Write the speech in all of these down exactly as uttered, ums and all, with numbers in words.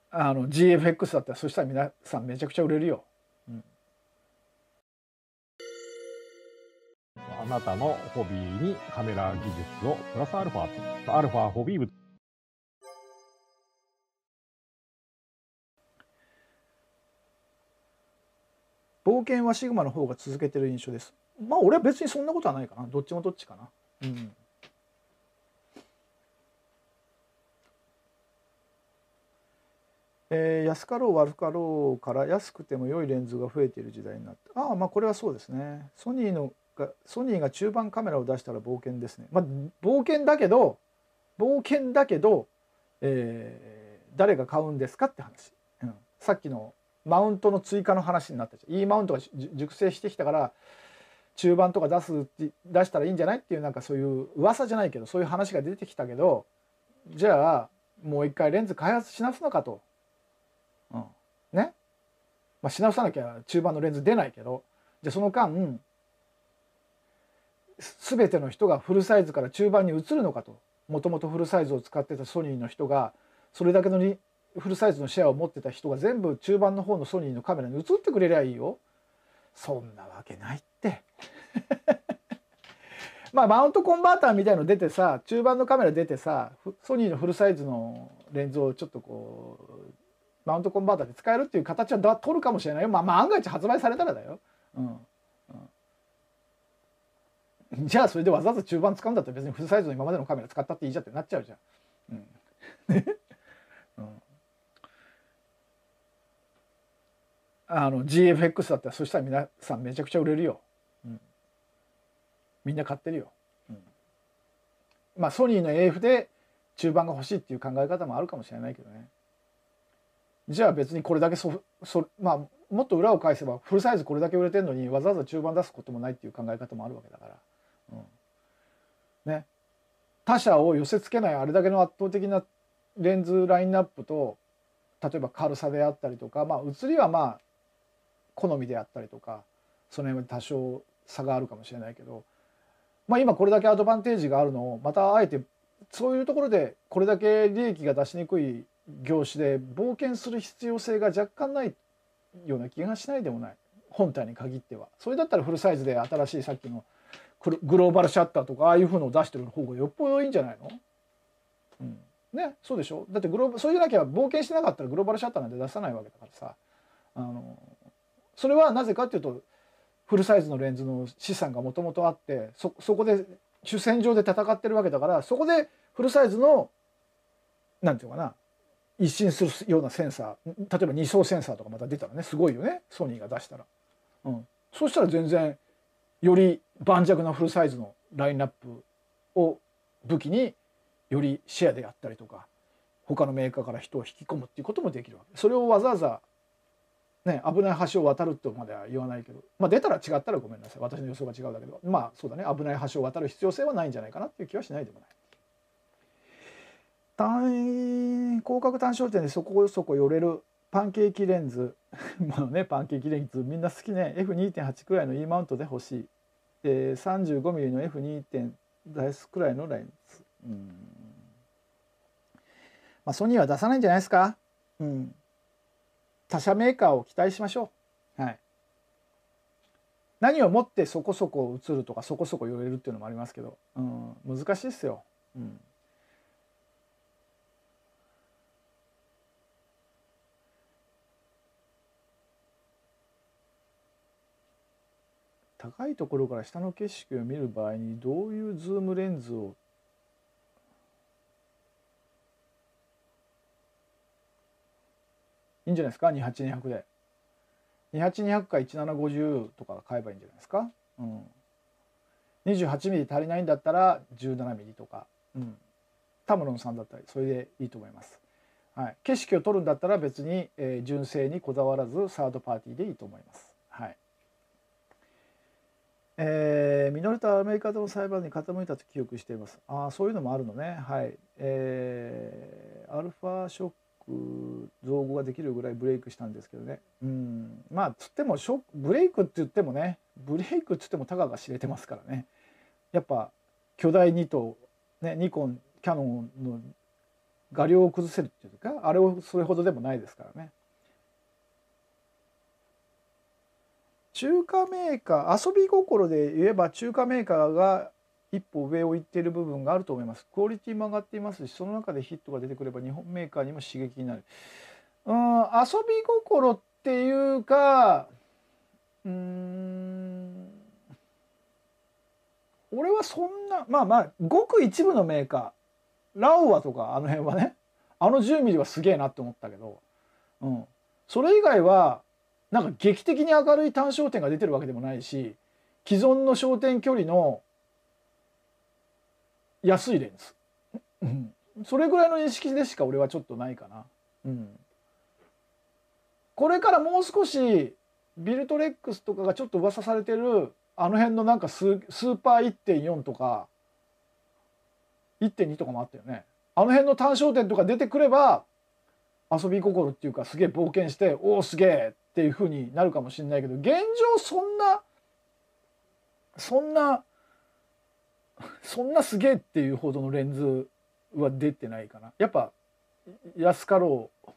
あの ジーエフエックス だったらそしたら皆さんめちゃくちゃ売れるよ。うん、 あなたのホビーにカメラ技術をプラスアルファ、アルファホビー部。 冒険はシグマの方が続けてる印象です。まあ俺は別にそんなことはないかな。どっちもどっちかな。うん。えー、安かろう悪かろうから安くても良いレンズが増えている時代になって、ああまあこれはそうですね。ソニーのがソニーが中盤カメラを出したら冒険ですね。まあ冒険だけど冒険だけど、えー、誰が買うんですかって話、うん、さっきのマウントの追加の話になったじゃん。いいマウントが熟成してきたから中盤とか出すって出したらいいんじゃないっていう、なんかそういう噂じゃないけどそういう話が出てきたけど、じゃあもう一回レンズ開発し直すのかと。うん、ね、まあ、し直さなきゃ中盤のレンズ出ないけど、じゃあその間全ての人がフルサイズから中盤に移るのかと。もともとフルサイズを使ってたソニーの人がそれだけのフルサイズのシェアを持ってた人が全部中盤の方のソニーのカメラに移ってくれりゃいいよ。そんなわけないってまあマウントコンバーターみたいの出てさ、中盤のカメラ出てさ、ソニーのフルサイズのレンズをちょっとこうマウントコンバーターで使えるっていう形は取るかもしれないよ。まあ、まあ案外発売されたらだよ。うんうん、じゃあそれでわざわざ中盤使うんだったら別にフルサイズの今までのカメラ使ったっていいじゃんってなっちゃうじゃん。うんうん、あの ジーエフエックス だったらそしたら皆さんめちゃくちゃ売れるよ。うん、みんな買ってるよ。うん、まあソニーの エーエフ で中盤が欲しいっていう考え方もあるかもしれないけどね。じゃあ別にこれだけそそまあもっと裏を返せばフルサイズこれだけ売れてるのにわざわざ中盤出すこともないっていう考え方もあるわけだから、うん、ね、他社を寄せ付けないあれだけの圧倒的なレンズラインナップと、例えば軽さであったりとか、まあ写りはまあ好みであったりとかその辺は多少差があるかもしれないけど、まあ今これだけアドバンテージがあるのをまたあえてそういうところでこれだけ利益が出しにくい業種で冒険する必要性が若干ないような気がしないでもない。本体に限っては。それだったらフルサイズで新しいさっきのグローバルシャッターとかああいう風のを出してる方がよっぽどいいんじゃないの？うん、ね、そうでしょ。だってグローそういうなきゃ冒険してなかったらグローバルシャッターなんて出さないわけだからさ。あのそれはなぜかっていうとフルサイズのレンズの資産がもともとあって、そそこで主戦場で戦ってるわけだから、そこでフルサイズのなんていうかな、一新するようなセンサー、例えばに層センサーとかまた出たらね、すごいよね、ソニーが出したら。うん、そうしたら全然より盤石なフルサイズのラインナップを武器によりシェアであったりとか他のメーカーから人を引き込むっていうこともできるわけ。それをわざわざね、危ない橋を渡るとまでは言わないけど、まあ出たら違ったらごめんなさい、私の予想が違うだけど、まあそうだね、危ない橋を渡る必要性はないんじゃないかなっていう気はしないでもない。単広角単焦点でそこそこ寄れるパンケーキレンズまあね、パンケーキレンズみんな好きね。 エフにてんはち くらいの E マウントで欲しい。えー、さんじゅうごミリ の エフにてん 出すくらいのレンズ。うん、まあソニーは出さないんじゃないですか。うん、他社メーカーを期待しましょう。はい。何をもってそこそこ映るとかそこそこ寄れるっていうのもありますけど、うん、難しいですよ。うん、高いところから下の景色を見る場合にどういうズームレンズをいいんじゃないですか。にじゅうはち、にひゃくでにじゅうはち、にひゃくかじゅうなな、ごじゅうとか買えばいいんじゃないですか。うん、にじゅうはちミリ足りないんだったらじゅうななミリとか、うん、タムロンさんだったりそれでいいと思います。はい、景色を撮るんだったら別に、えー、純正にこだわらずサードパーティーでいいと思います。はい。えー、ミノルタはアメリカでの裁判に傾いたと記憶しています。ああ、そういうのもあるのね。はい。えー、アルファショック造語ができるぐらいブレイクしたんですけどね。うん。まあ、つってもショック、ブレイクって言ってもね、ブレイクって言ってもたかが知れてますからね。やっぱ巨大に頭、ね、ニコン、キャノンの画量を崩せるっていうか、あれをそれほどでもないですからね。中華メーカー、遊び心で言えば中華メーカーが一歩上を行っている部分があると思います。クオリティも上がっていますし、その中でヒットが出てくれば日本メーカーにも刺激になる。うん、遊び心っていうか、うーん、俺はそんな、まあまあごく一部のメーカー、ラオワとかあの辺はね、あのじゅうミリはすげえなって思ったけど、うん、それ以外はなんか劇的に明るい単焦点が出てるわけでもないし、既存の焦点距離の安いレンズ、うん、それぐらいの認識でしか俺はちょっとないかな。うん、これからもう少しビルトレックスとかがちょっと噂されてるあの辺のなんかススーパー いってんよん とか いってんに とかもあったよね。あの辺の単焦点とか出てくれば遊び心っていうか、すげえ冒険しておおすげえっていう風になるかもしれないけど、現状そんなそんなそんなすげえっていうほどのレンズは出てないかな。やっぱ安かろう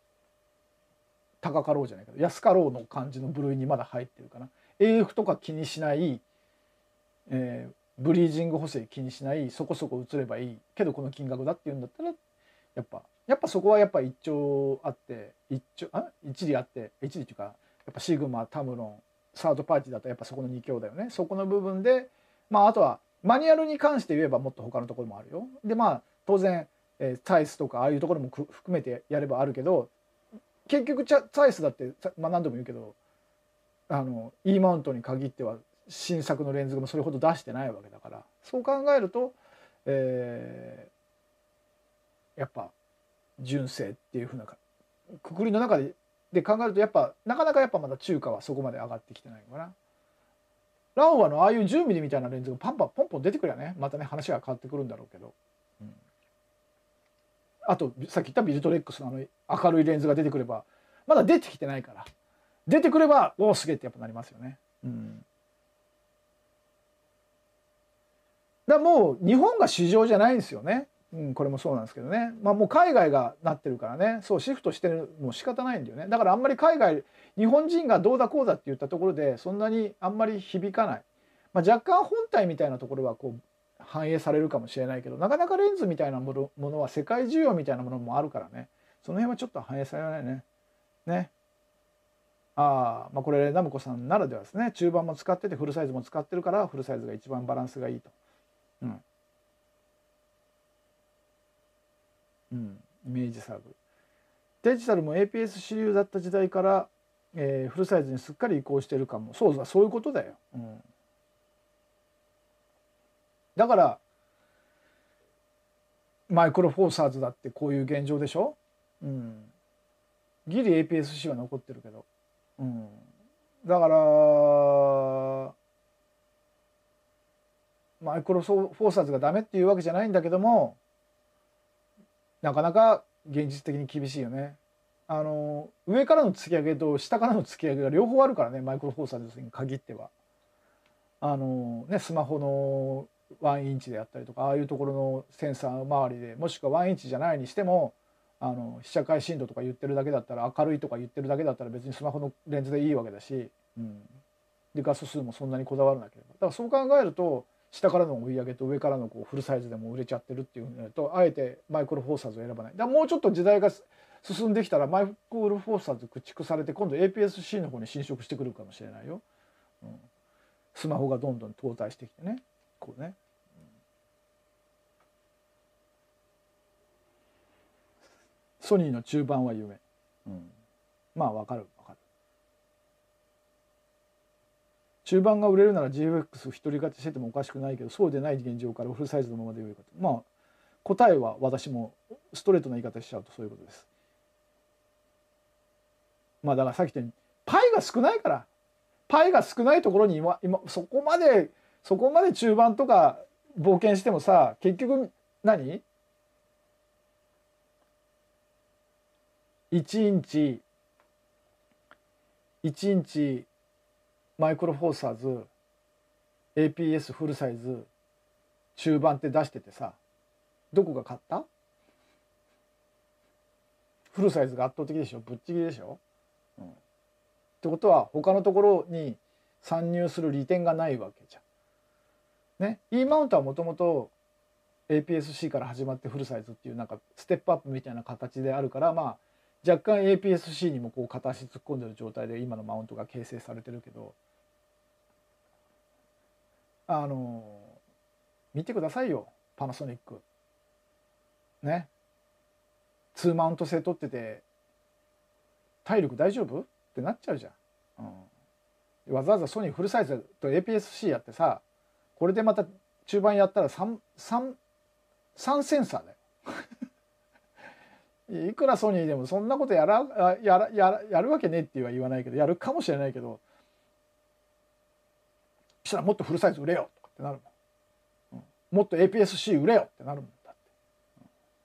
高かろうじゃないけど安かろうの感じの部類にまだ入ってるかな。 エーエフ とか気にしない、えー、ブリージング補正気にしない、そこそこ映ればいいけどこの金額だっていうんだったら、やっぱやっぱそこはやっぱ一丁あって一丁あ一理あって一理っていうか、やっぱシグマタムロンサードパーティーだとやっぱそこのに強だよね。そこの部分で、まああとはマニュアルに関して言えばもっと他のところもあるよ。でまあ当然、えー、タイスとかああいうところも含めてやればあるけど、結局タイスだって、まあ、何度も言うけどあの E マウントに限っては新作のレンズもそれほど出してないわけだから、そう考えると、えー、やっぱ純正っていうふうなくくりの中でで考えると、やっぱなかなかやっぱまだ中華はそこまで上がってきてないのかな。ラオワのああいうじゅうミリみたいなレンズがパンパンポンポン出てくりゃね、またね話が変わってくるんだろうけど、うん、あとさっき言ったビルトレックスのあの明るいレンズが出てくれば、まだ出てきてないから、出てくればおおすげえってやっぱなりますよね。うん、だからもう日本が市場じゃないんですよね。うん、これもそうなんですけどね、まあ、もう海外がなってるからね、そうシフトしてるもう仕方ないんだよね。だからあんまり海外日本人がどうだこうだって言ったところでそんなにあんまり響かない、まあ、若干本体みたいなところはこう反映されるかもしれないけど、なかなかレンズみたいなものものは世界需要みたいなものもあるからね、その辺はちょっと反映されないね。ね。ああ、まあこれナムコさんならではですね。中盤も使っててフルサイズも使ってるからフルサイズが一番バランスがいいと。うん。うん、イメージサーブ。デジタルも エーピーエス 主流だった時代から、えー、フルサイズにすっかり移行してるかも。そうだ、そういうことだよ。うん、だからマイクロフォーサーズだってこういう現状でしょ。うん、ギリ エーピーエス シー は残ってるけど、うん、だからマイクロフォーサーズがダメっていうわけじゃないんだけども、なかなか現実的に厳しいよね。あの上からの突き上げと下からの突き上げが両方あるからね、マイクロフォーサーズに限っては。あのね、スマホのワンインチであったりとか、ああいうところのセンサー周りで、もしくはワンインチじゃないにしても、あの被写界深度とか言ってるだけだったら、明るいとか言ってるだけだったら別にスマホのレンズでいいわけだし、うん、で画素数もそんなにこだわらなければ。だからそう考えると下からの追い上げと上からのこうフルサイズでも売れちゃってるっていうふうになると、あえてマイクロフォーサーズを選ばない。だからもうちょっと時代が進んできたらマイクロフォーサーズ駆逐されて今度 エーピーエスシー の方に侵食してくるかもしれないよ。うん、スマホがどんどん搭載してきてね、こうね。ソニーの中盤は夢。うん、まあわかるわかる。中盤が売れるなら ジーエフエックス 一人勝ちしててもおかしくないけど、そうでない現状からフルサイズのままでよいかと。まあ答えは私もストレートな言い方しちゃうとそういうことです。まあだからさっき言ったようにパイが少ないから、パイが少ないところに今今そこまでそこまで中盤とか冒険してもさ、結局何いちインチいちインチマイクロフォーサーズ エーピーエス フルサイズ中盤って出しててさ、どこが勝った？ フルサイズが圧倒的でしょ、ぶっちぎりでしょ、うん、ってことは他のところに参入する利点がないわけじゃん。ね、E マウントはもともと エーピーエスシー から始まってフルサイズっていうなんかステップアップみたいな形であるから、まあ若干 エーピーエスシー にもこう片足突っ込んでる状態で今のマウントが形成されてるけど、あの見てくださいよパナソニックね、ツーマウント制取ってて体力大丈夫ってなっちゃうじゃん、うん、わざわざソニーフルサイズと エーピーエスシー やってさ、これでまた中盤やったら 3, 3, 3センサーだよいくらソニーでもそんなことやらやらやらやるわけねっては言わないけど、やるかもしれないけど、したらもっとフルサイズ売れよとかってなるもん、うん、もっと エーピーエスシー 売れよってなるもんだって、うん、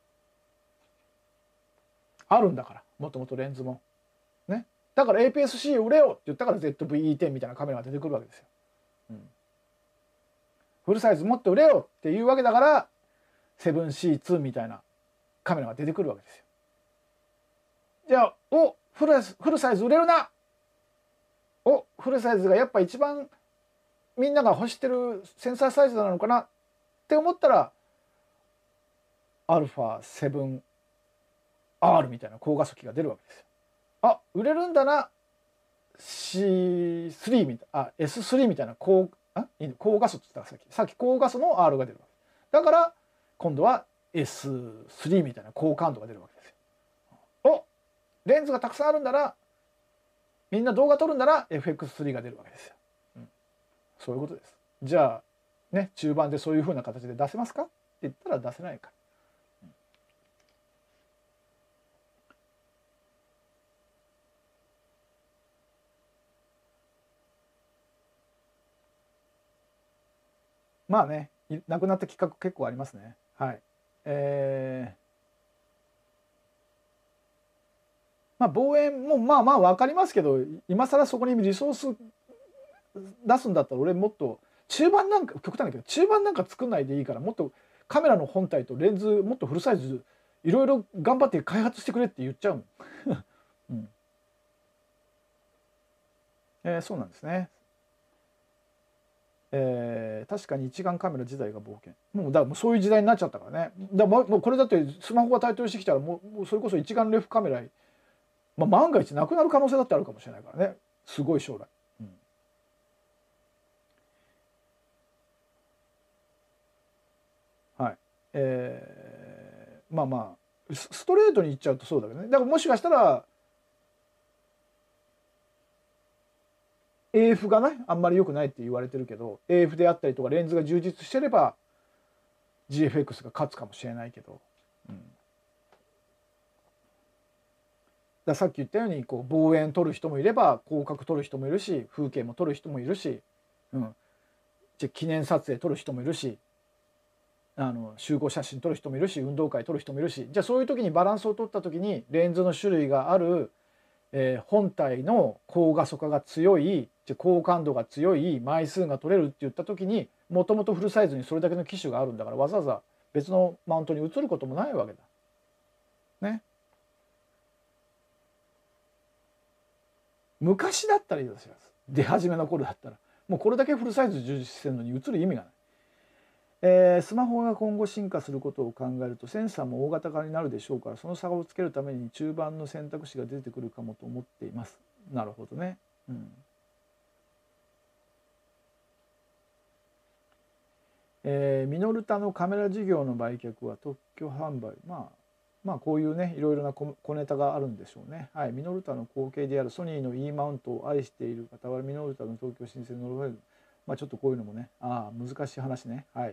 あるんだからもともとレンズもね、だから エーピーエスシー 売れよって言ったから ゼットブイイーテン みたいなカメラが出てくるわけですよ、うん、フルサイズもっと売れよっていうわけだから セブンシーツー みたいなカメラが出てくるわけですよ。じゃあおフルフルサイズ売れるな、おフルサイズがやっぱ一番みんなが欲してるセンサーサイズなのかなって思ったら アルファセブンアール みたいな高画素機が出るわけですよ。あ売れるんだな シースリー みたいなあ エススリー みたいな高あ高画素って言ったらさっきさっき高画素の R が出るわけだから、今度は エススリー みたいな高感度が出るわけですよ。おレンズがたくさんあるんだな、みんな動画撮るんだな エフエックススリー が出るわけですよ、うん、そういうことです。じゃあね中盤でそういうふうな形で出せますかって言ったら出せないから、うん、まあねなくなった企画結構ありますね。はい。えーまあ望遠もまあまあ分かりますけど、今更そこにリソース出すんだったら俺もっと中盤なんか極端だけど中盤なんか作んないでいいから、もっとカメラの本体とレンズもっとフルサイズいろいろ頑張って開発してくれって言っちゃうの、うんえー、そうなんですね。えー、確かに一眼カメラ自体が冒険、もうだからもうそういう時代になっちゃったからね。だからもうこれだってスマホが台頭してきたらもうもうそれこそ一眼レフカメラ、まあ、万が一なくなる可能性だってあるかもしれないからね、すごい将来、うん、はいえー、まあまあストレートに言っちゃうとそうだけどね。だからもしかしたら エーエフ がねあんまり良くないって言われてるけど、 エーエフ であったりとかレンズが充実してれば ジーエフエックス が勝つかもしれないけど、うん、ださっき言ったようにこう望遠撮る人もいれば広角撮る人もいるし、風景も撮る人もいるし、うん、じゃ記念撮影撮る人もいるし、あの集合写真撮る人もいるし、運動会撮る人もいるし、じゃあそういう時にバランスを取った時にレンズの種類がある、えー、本体の高画素化が強い、じゃ高感度が強い、枚数が取れるって言った時にもともとフルサイズにそれだけの機種があるんだから、わざわざ別のマウントに移ることもないわけだね。昔だったらいいですよ、出始めの頃だったらもうこれだけフルサイズ充実してるのに移る意味がない。えー、スマホが今後進化することを考えるとセンサーも大型化になるでしょうから、その差をつけるために中盤の選択肢が出てくるかもと思っています。なるほどね、うんえー、ミノルタのカメラ事業の売却は特許販売、まあまあこういうねいろいろな小ネタがあるんでしょうね。はい、ミノルタの後継であるソニーの E マウントを愛している方はミノルタの東京新鮮ノルウェー、まあちょっとこういうのもね、ああ難しい話ね。はい。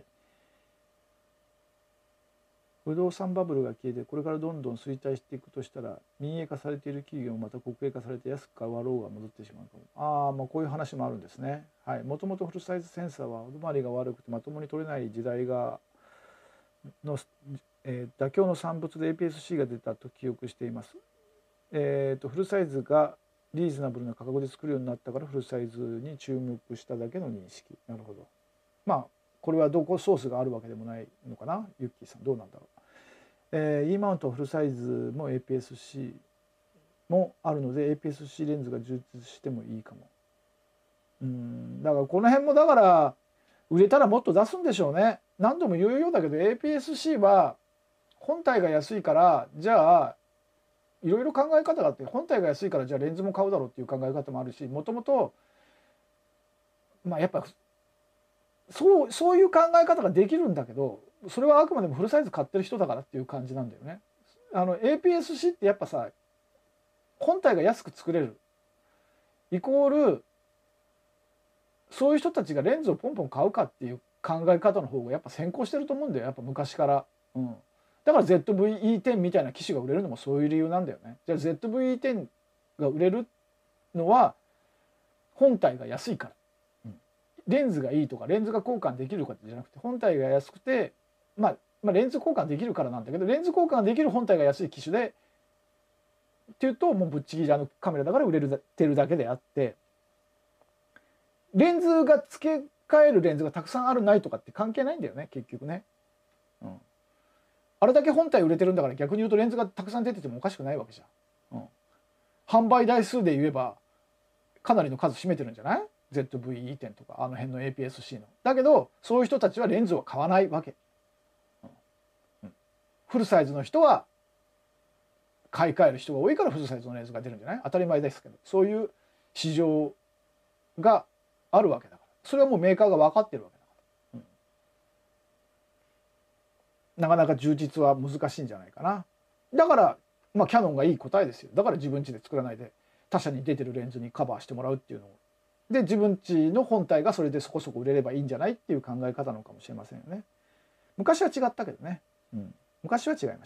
不動産バブルが消えてこれからどんどん衰退していくとしたら、民営化されている企業もまた国営化されて安く買わろうが戻ってしまうかも。ああまあこういう話もあるんですね。はい。もともとフルサイズセンサーはお止まりが悪くてまともに取れない時代がの、えー、妥協の産物で エーピーエスシー が出たと記憶しています。えー、とフルサイズがリーズナブルな価格で作るようになったからフルサイズに注目しただけの認識。なるほど。まあこれはどこソースがあるわけでもないのかな、ユッキーさんどうなんだろう。 えー、E マウントフルサイズも エーピーエスシー もあるので エーピーエスシー レンズが充実してもいいかも。うんだからこの辺もだから売れたらもっと出すんでしょうね。何度も言うようだけど エーピーエスシー は本体が安いからじゃあいろいろ考え方があって、本体が安いからじゃあレンズも買うだろうっていう考え方もあるし、もともとまあやっぱそうそういう考え方ができるんだけど、それはあくまでもフルサイズ買ってる人だからっていう感じなんだよね。あの エーピーエスシー ってやっぱさ、本体が安く作れるイコールそういう人たちがレンズをポンポン買うかっていう考え方の方がやっぱ先行してると思うんだよ、やっぱ昔から。うん、だから ゼットブイイーテン みたいな機種が売れるのもそういう理由なんだよね。じゃあ ゼットブイイーテン が売れるのは本体が安いから、うん、レンズがいいとかレンズが交換できるかじゃなくて、本体が安くて、まあ、まあレンズ交換できるからなんだけど、レンズ交換できる本体が安い機種でっていうともうぶっちぎりあのカメラだから売れてるだけであって、レンズが付け替えるレンズがたくさんあるないとかって関係ないんだよね結局ね。うん、あれだけ本体売れてるんだから逆に言うとレンズがたくさん出ててもおかしくないわけじゃん。うん、販売台数で言えばかなりの数占めてるんじゃない？ ゼットブイイーテン とかあの辺の エーピーエスシー の。だけどそういう人たちはレンズを買わないわけ。うんうん、フルサイズの人は買い替える人が多いからフルサイズのレンズが出るんじゃない？当たり前ですけど、そういう市場があるわけだから、それはもうメーカーが分かってるわけだから、うん、なかなか充実は難しいんじゃないかな。だからまあキヤノンがいい答えですよ。だから自分家で作らないで他社に出てるレンズにカバーしてもらうっていうのを、で自分家の本体がそれでそこそこ売れればいいんじゃないっていう考え方なのかもしれませんよね。昔は違ったけどね、うん、昔は違いました。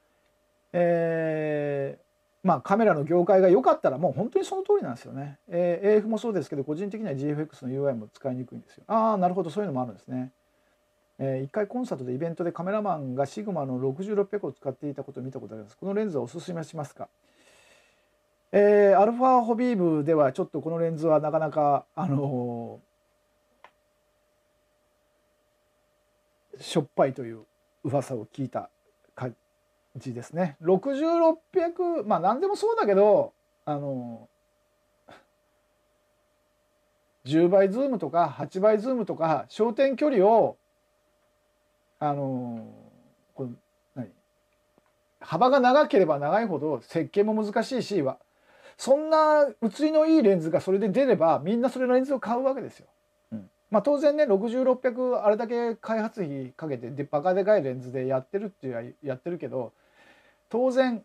えーまあカメラの業界が良かったらもう本当にその通りなんですよね。えー、エーエフ もそうですけど個人的には ジーエフエックス の ユーアイ も使いにくいんですよ。ああなるほど、そういうのもあるんですね。えー、いっかいコンサートでイベントでカメラマンがシグマのろくじゅうろっぴゃくを使っていたことを見たことがあります。このレンズはおすすめしますか？えー、アルファホビームではちょっとこのレンズはなかなかあのー、しょっぱいという噂を聞いた感じですね。ろくじゅうろっぴゃく、まあ何でもそうだけどあのじゅうばいズームとかはちばいズームとか焦点距離をあのこれ何幅が長ければ長いほど設計も難しいし、そんな写りのいいレンズがそれで出ればみんなそれのレンズを買うわけですよ。うん、まあ当然ねろくじゅうろっぴゃくあれだけ開発費かけてでバカでかいレンズでやってるっていうやってるけど、当然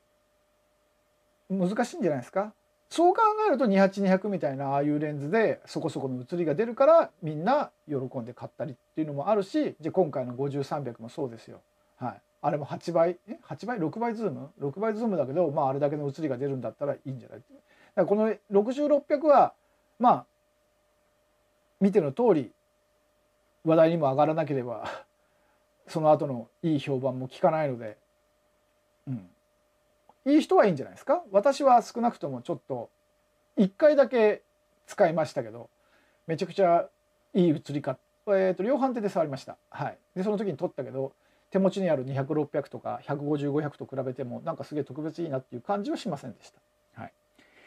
難しいんじゃないですか。そう考えるとにじゅうはち、にひゃくみたいなああいうレンズでそこそこの写りが出るからみんな喜んで買ったりっていうのもあるし、じゃあ今回のごじゅうさんびゃくもそうですよ。はい、あれもはちばいえはちばいろくばいズームろくばいズームだけど、まああれだけの写りが出るんだったらいいんじゃない。だからこのろくじゅうろっぴゃくはまあ見ての通り話題にも上がらなければその後のいい評判も聞かないので、うん、いい人はいいんじゃないですか。私は少なくともちょっといっかいだけ使いましたけどめちゃくちゃいい写りか、えー、と量販店で触りました。はい、でその時に撮ったけど手持ちにあるにひゃく、ろっぴゃくとかひゃくごじゅう、ごひゃくと比べてもなんかすげえ特別いいなっていう感じはしませんでした。はい、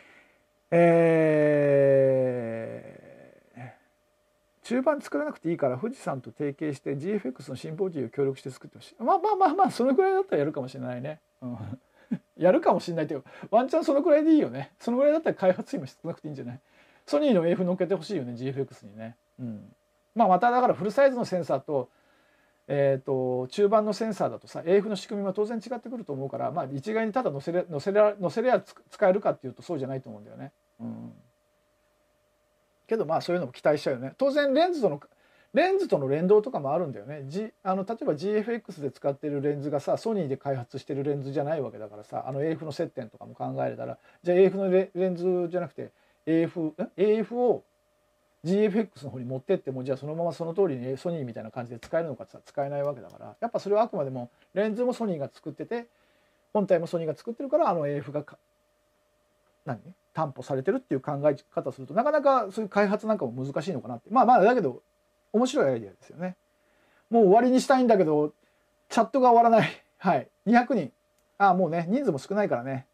えー、中盤作らなくていいから富士山と提携して ジーエフエックス のシンポジウム協力して作ってほしい。まあまあまあまあそのくらいだったらやるかもしれないね。うんやるかもしれないけどワンチャンそのくらいでいいよね。そのぐらいだったら開発費も少なくていいんじゃない。ソニーの エーエフ 乗っけてほしいよね ジーエフエックス にね。うん、まあまただからフルサイズのセンサーとえー、と中盤のセンサーだとさ エーエフ の仕組みは当然違ってくると思うから、まあ、一概にただ載せれ載せれ載せれば使えるかっていうとそうじゃないと思うんだよね。うん、けどまあそういうのも期待しちゃうよね。当然レンズとのレンズとの連動とかもあるんだよね。G、あの例えば ジーエフエックス で使ってるレンズがさソニーで開発してるレンズじゃないわけだからさ、あの エーエフ の接点とかも考えたらじゃあ エーエフ の レ, レンズじゃなくて エーエフ, エーエフ を ジーエフエックス の方に持ってってもじゃあそのままその通りにソニーみたいな感じで使えるのかって使えないわけだから、やっぱそれはあくまでもレンズもソニーが作ってて本体もソニーが作ってるからあの エーエフ が何担保されてるっていう考え方するとなかなかそういう開発なんかも難しいのかなって。まあまあだけど面白いアイデアですよね。もう終わりにしたいんだけどチャットが終わらないはい、にひゃくにん。あもうね人数も少ないからね